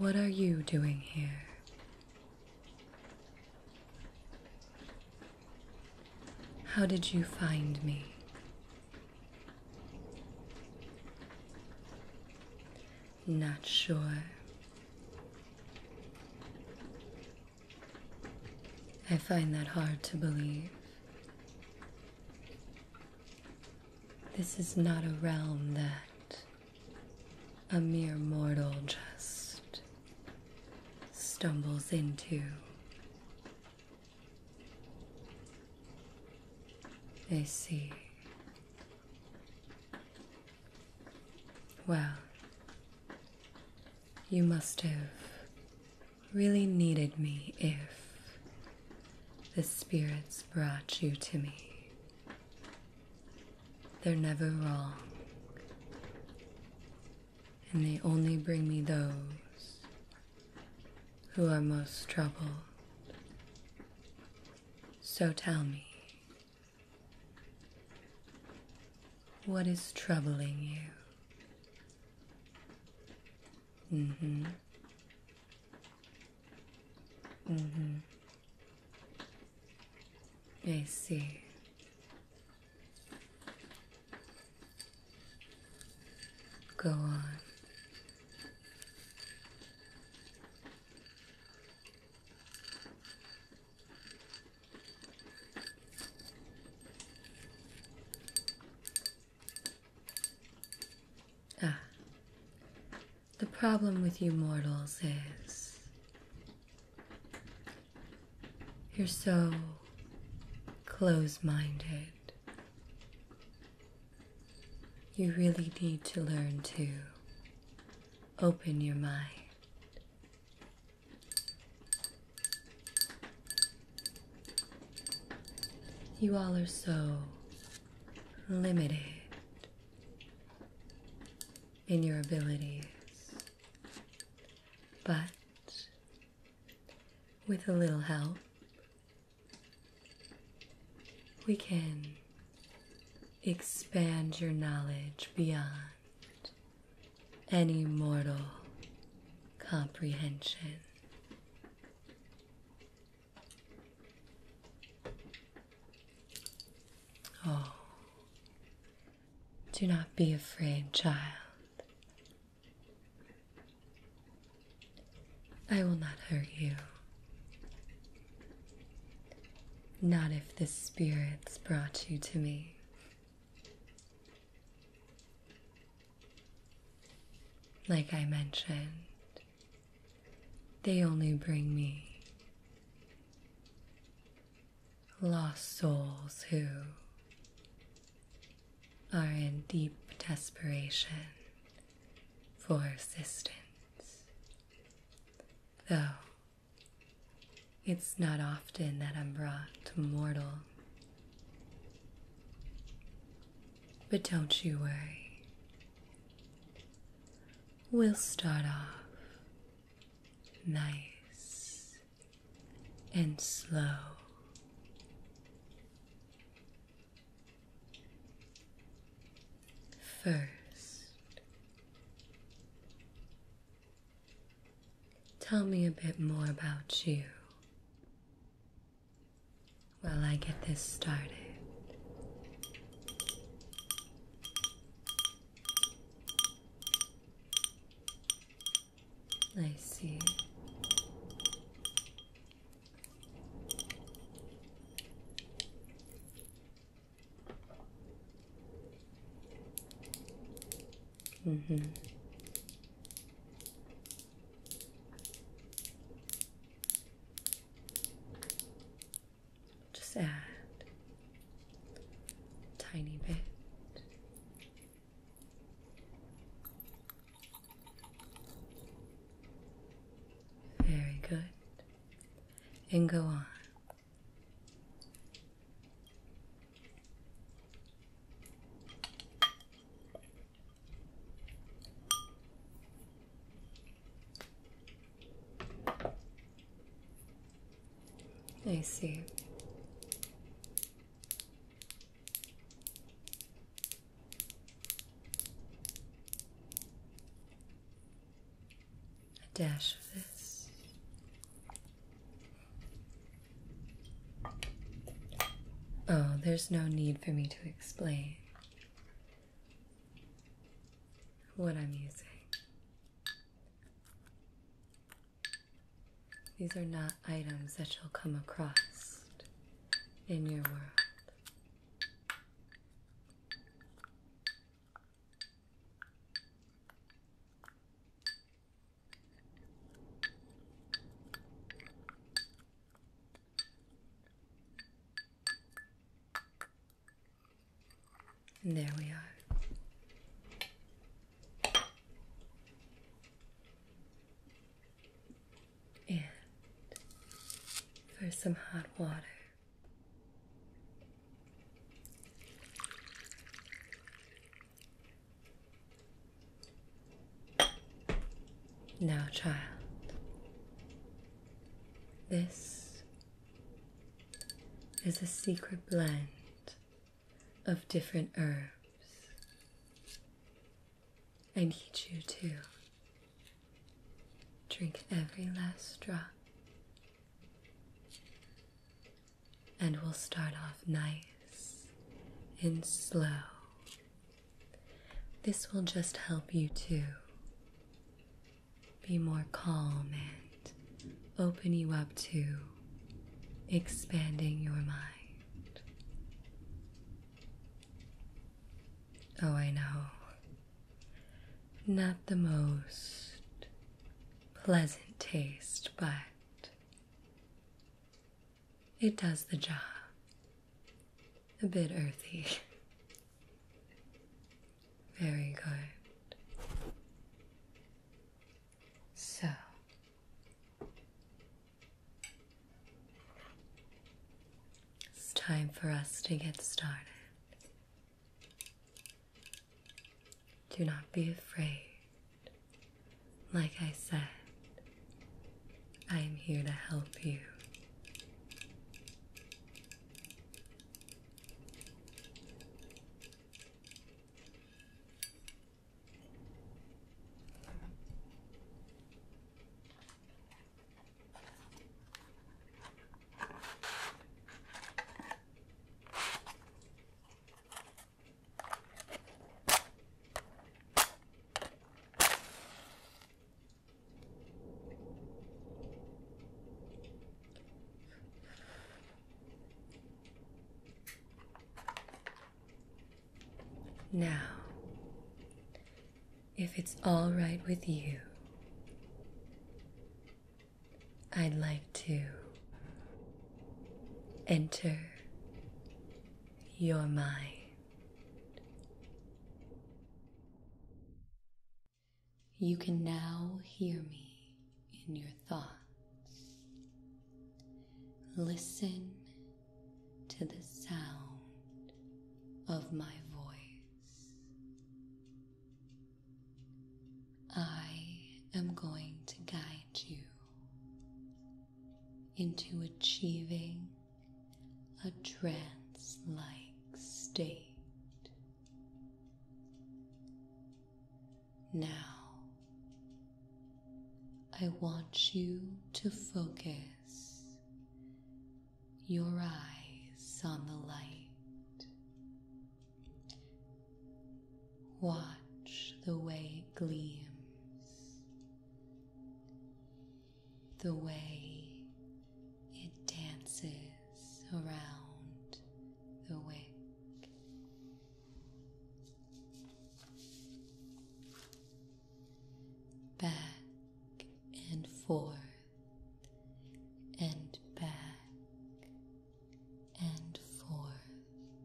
What are you doing here? How did you find me? Not sure. I find that hard to believe. This is not a realm that a mere mortal just stumbles into. I see. Well, you must have really needed me if the spirits brought you to me. They're never wrong, and they only bring me those who are most troubled. So tell me, what is troubling you? I see. Go on. The problem with you mortals is you're so close-minded. You really need to learn to open your mind. You all are so limited in your abilities, but with a little help, we can expand your knowledge beyond any mortal comprehension. Oh, do not be afraid, child. I will not hurt you. Not if the spirits brought you to me. Like I mentioned, they only bring me lost souls who are in deep desperation for assistance. Though, it's not often that I'm brought to mortal. But don't you worry. We'll start off nice and slow. First, tell me a bit more about you while I get this started. I see. Just add a tiny bit. Very good. And go on. I see. dash of this. Oh, there's no need for me to explain what I'm using. These are not items that you'll come across in your world. And there we are. And for some hot water. Now, child, this is a secret blend of different herbs. I need you to drink every last drop, and we'll start off nice and slow. This will just help you to be more calm and open you up to expanding your mind. Oh, I know. Not the most pleasant taste, but it does the job. A bit earthy. Very good. So, it's time for us to get started. Do not be afraid. Like I said, I am here to help you. Now, if it's all right with you, I'd like to enter your mind. You can now hear me in your thoughts. Listen to the sound of my voice. I am going to guide you into achieving a trance-like state. Now, I want you to focus your eyes on the light. Watch the way it gleams, the way it dances around the wick. Back and forth and back and forth,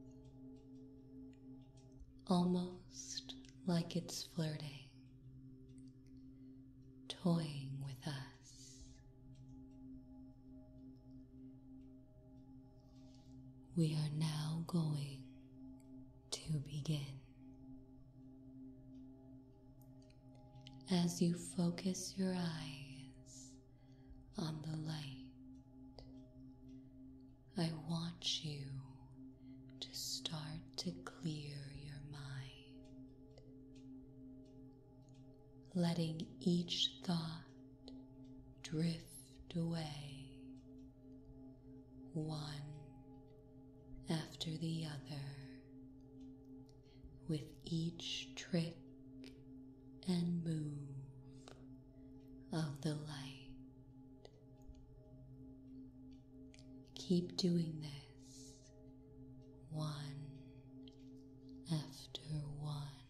almost like it's flirting, toying with us. We are now going to begin. As you focus your eyes on the light, I want you to start to clear your mind, letting each thought drift away, one after the other, with each trick and move of the light. Keep doing this, one after one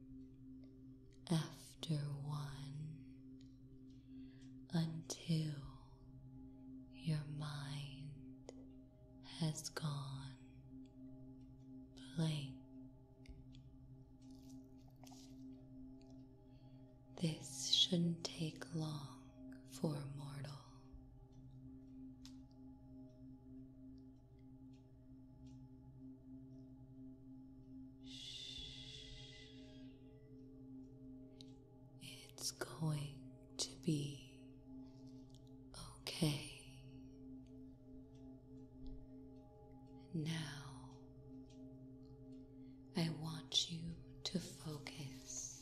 after one, until your mind has gone blank. This shouldn't take long for a mortal. It's going to be okay. Now, I want you to focus.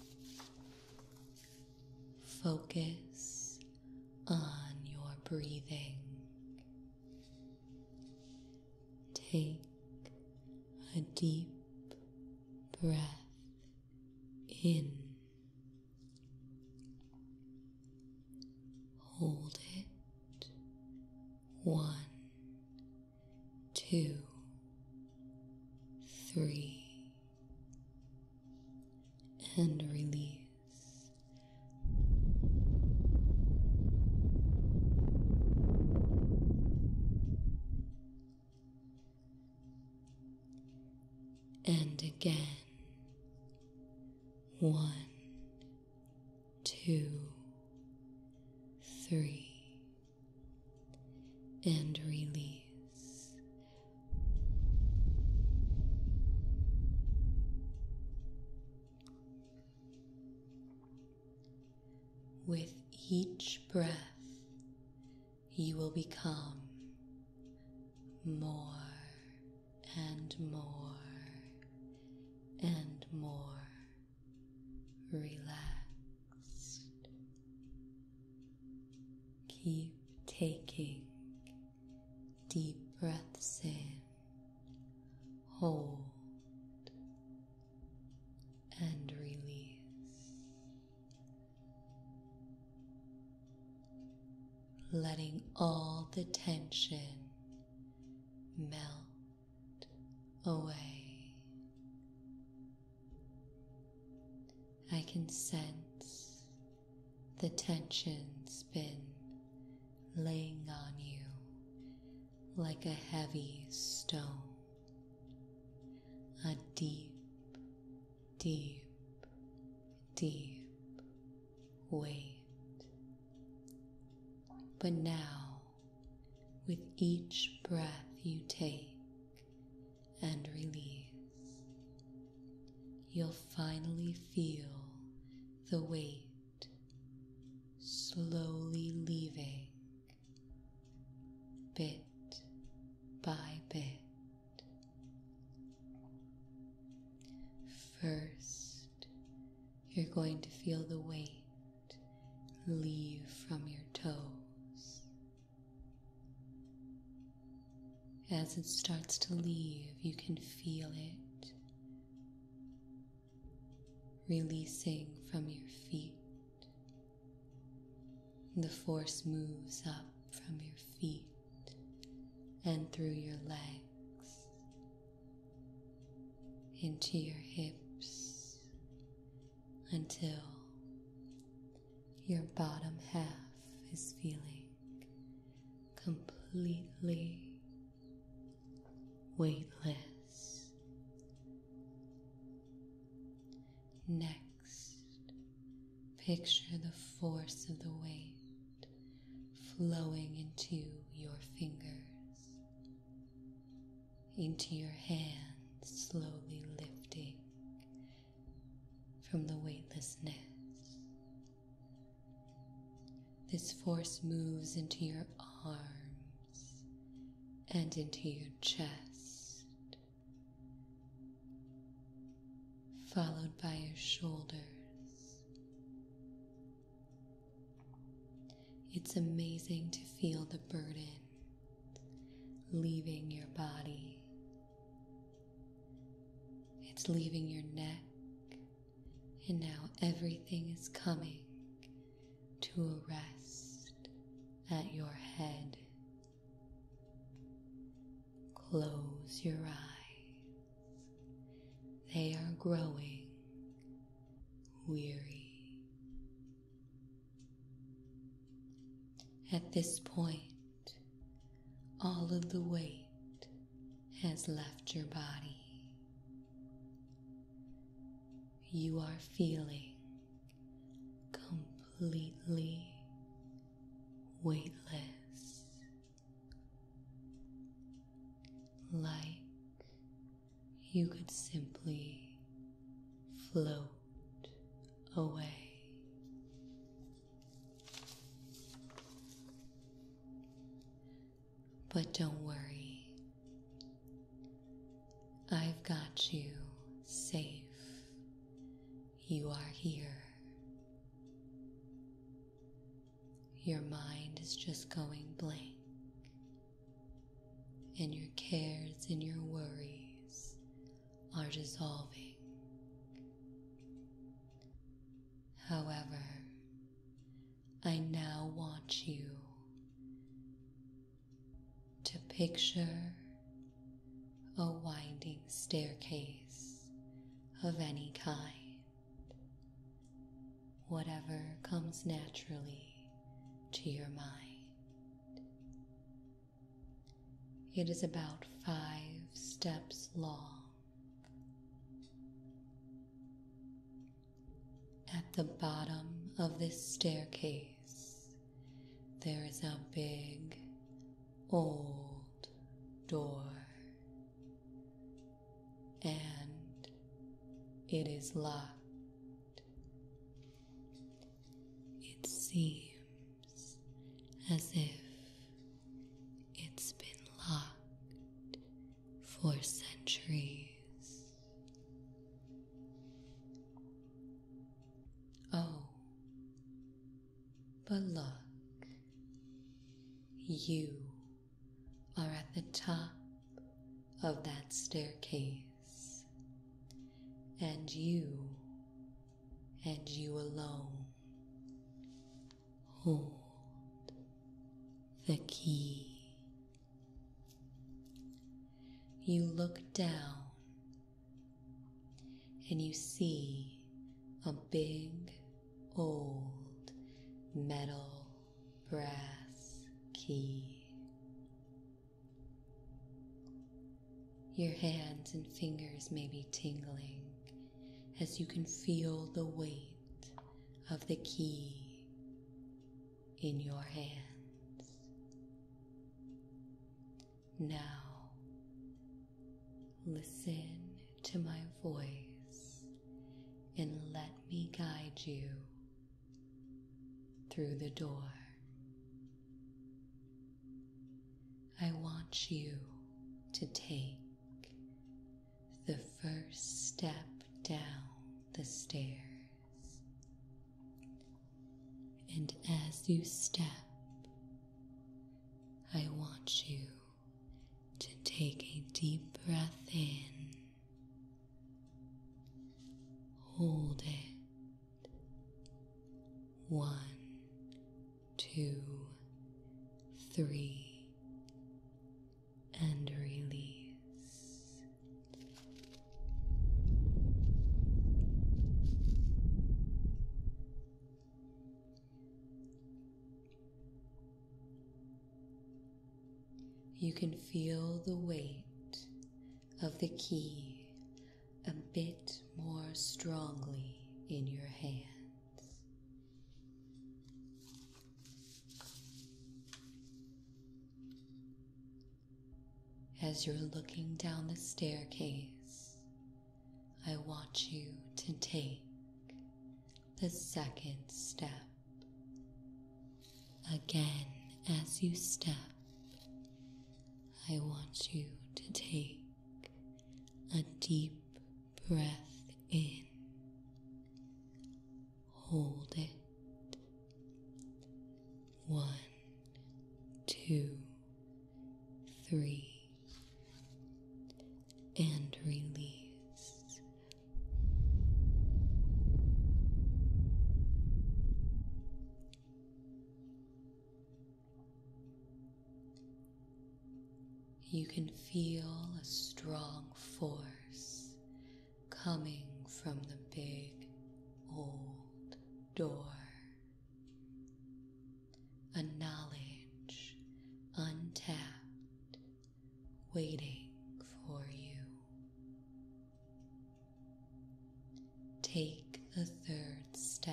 Focus on your breathing. Take a deep breath in. Hold it. 1, 2, 3, and release. And again. 1, 2, 3, and release. With each breath, you will become more and more and more relaxed. Keep taking deep breaths in, hold, and release. Letting all the tension melt away. I can sense the tension's been laying on you like a heavy stone, a deep, deep, deep weight. But now, with each breath you take and release, you'll finally feel the weight slowly leaving bit by bit. First, you're going to feel the weight leave from your toes. As it starts to leave, you can feel it releasing from your feet. The force moves up from your feet and through your legs into your hips until your bottom half is feeling completely weightless. Next, picture the force of the weight flowing into your fingers, into your hands, slowly lifting from the weightlessness. This force moves into your arms and into your chest, followed by your shoulders. It's amazing to feel the burden leaving your body. It's leaving your neck, and now everything is coming to a rest at your head. Close your eyes. They are growing weary. At this point, all of the weight has left your body. You are feeling completely weightless, like you could simply float away. But don't worry, I've got you safe. You are here. Your mind is just going blank, and your cares and your worries are dissolving. However, I now want you to picture a winding staircase of any kind, whatever comes naturally to your mind. It is about 5 steps long. At the bottom of this staircase, there is a big old door, and it is locked. It seems as if it's been locked for centuries. Oh, but look, you are at the top of that staircase, and you alone hold the key. You look down and you see a big old metal brass key. Your hands and fingers may be tingling as you can feel the weight of the key in your hands. Now, listen to my voice and let me guide you through the door. I want you to take the first step down the stairs. And as you step, I want you to take a deep breath in. Hold it. 1, 2, 3, and release. You can feel the weight of the key a bit more strongly in your hands. As you're looking down the staircase, I want you to take the second step. Again, as you step, I want you to take a deep breath in. Hold it. 1, 2, 3, and release. You can feel a strong force coming from the big old door. A knowledge untapped, waiting for you. Take the third step.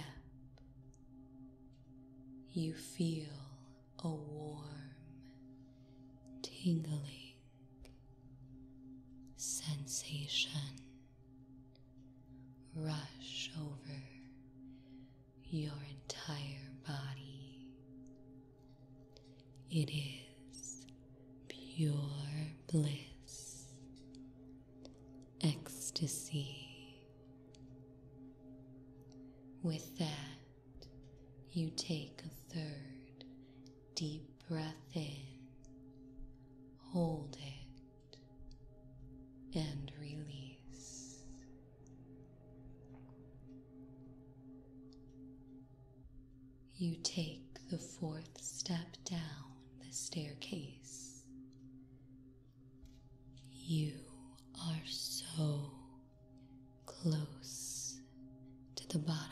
You feel a warm, tingling sensation rush over your entire body. It is pure bliss, ecstasy. With that, you take a third deep breath in, hold it, and release. You take the fourth step down the staircase. You are so close to the bottom.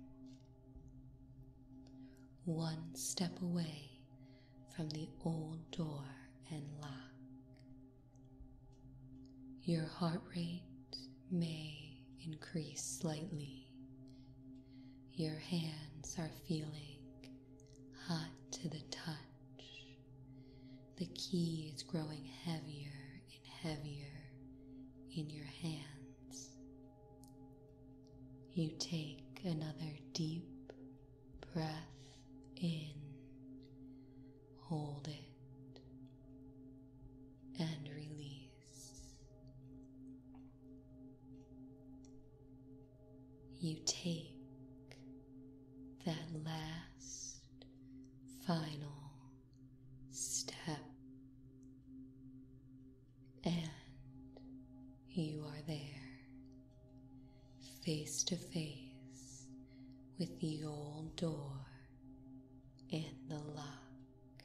One step away from the old door and lock. Your heart rate may increase slightly. Your hands are feeling hot to the touch. The key is growing heavier and heavier in your hands. You take another deep breath in, hold it, and release. You take that last, final step, and you are there, face to face with the old door and the lock.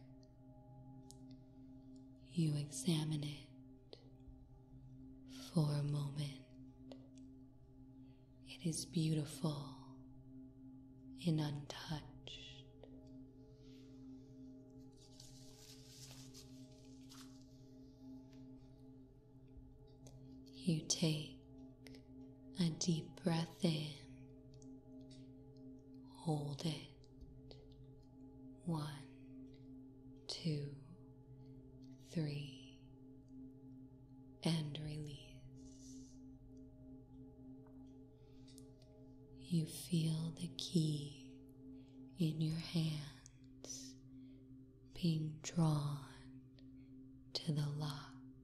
You examine it for a moment. It is beautiful and untouched. You take a deep breath in, hold it, 1, 2, 3, and release. You feel the key in your hands being drawn to the lock.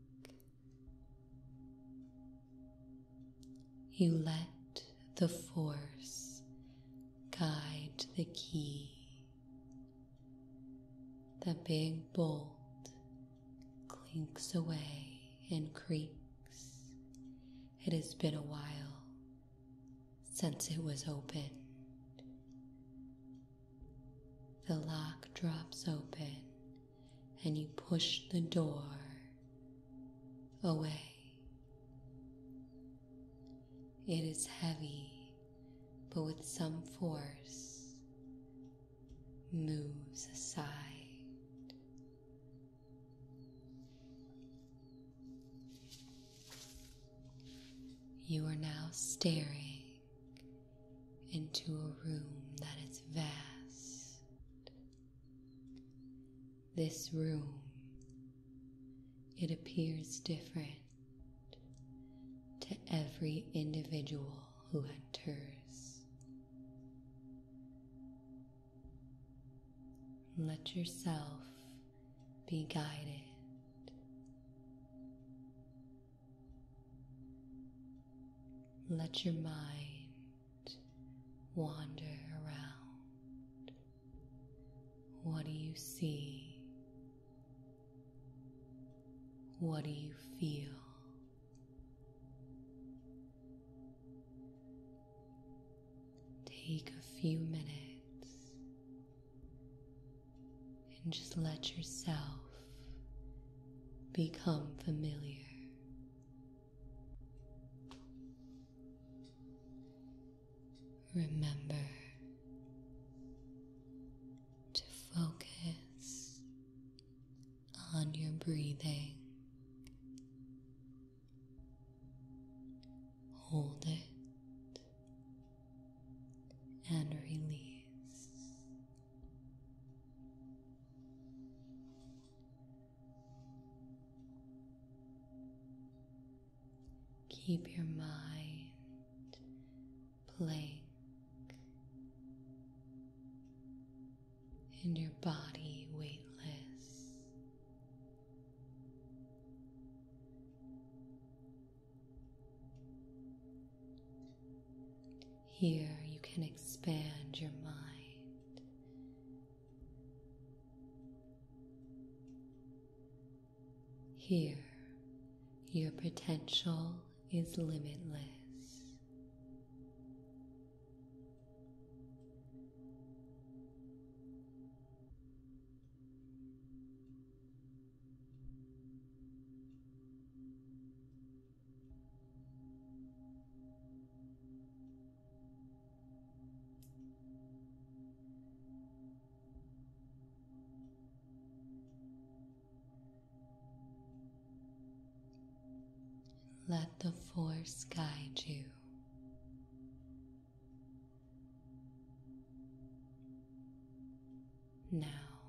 You let the force guide the key. The big bolt clinks away and creaks. It has been a while since it was opened. The lock drops open and you push the door away. It is heavy, but with some force moves aside. You are now staring into a room that is vast. This room, it appears different to every individual who enters. Let yourself be guided. Let your mind wander around. What do you you see? What do you feel? Take a few minutes and just let yourself become familiar. Remember to focus on your breathing. Hold it and release. Keep your mind blank and your body weightless. Here you can expand your mind. Here your potential is limitless. Let the force guide you. Now,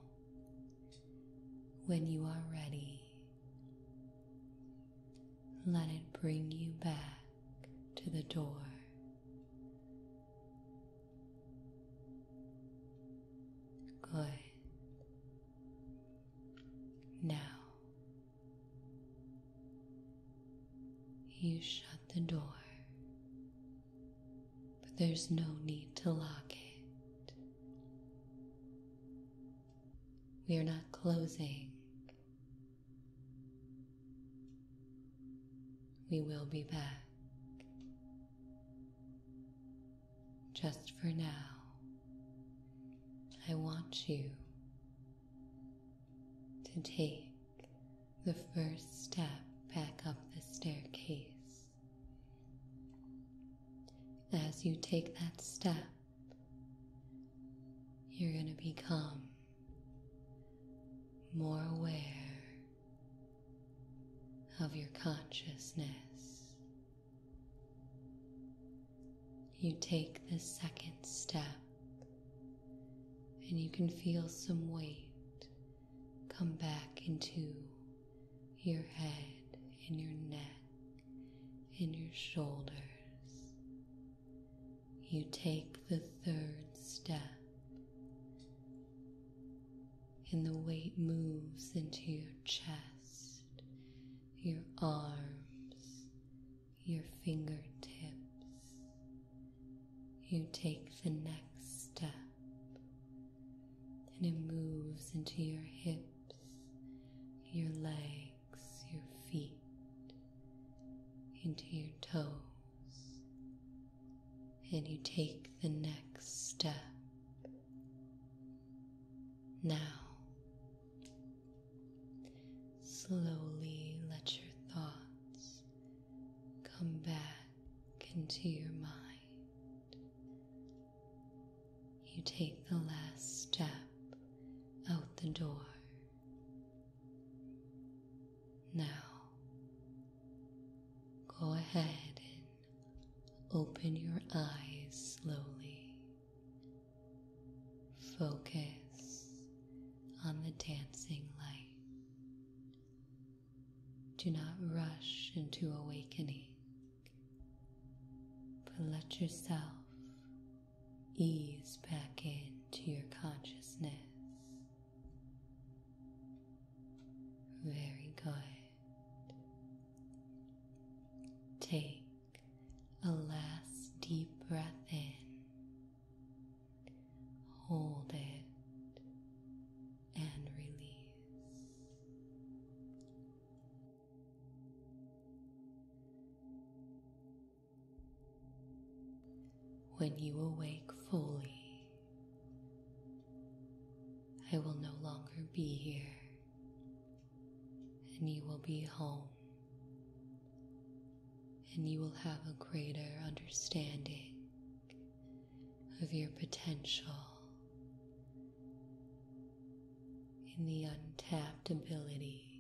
when you are ready, let it bring you back to the door. Good. Now, you shut the door, but there's no need to lock it. We are not closing. We will be back. Just for now, I want you to take the first step back up the staircase. As you take that step, you're going to become more aware of your consciousness. You take the second step and you can feel some weight come back into your head and your neck and your shoulders. You take the third step and the weight moves into your chest, your arms, your fingertips. You take the next step and it moves into your hips, your legs, your feet, into your toes. And you take the next step. Now, slowly let your thoughts come back into your mind. You take the last step out the door. Now, go ahead and open your eyes slowly. Focus on the dancing light. Do not rush into awakening, but let yourself ease back into your consciousness. Very good. Take a last deep breath in. Hold it when you awake fully, I will no longer be here, and you will be home, and you will have a greater understanding of your potential in the untapped ability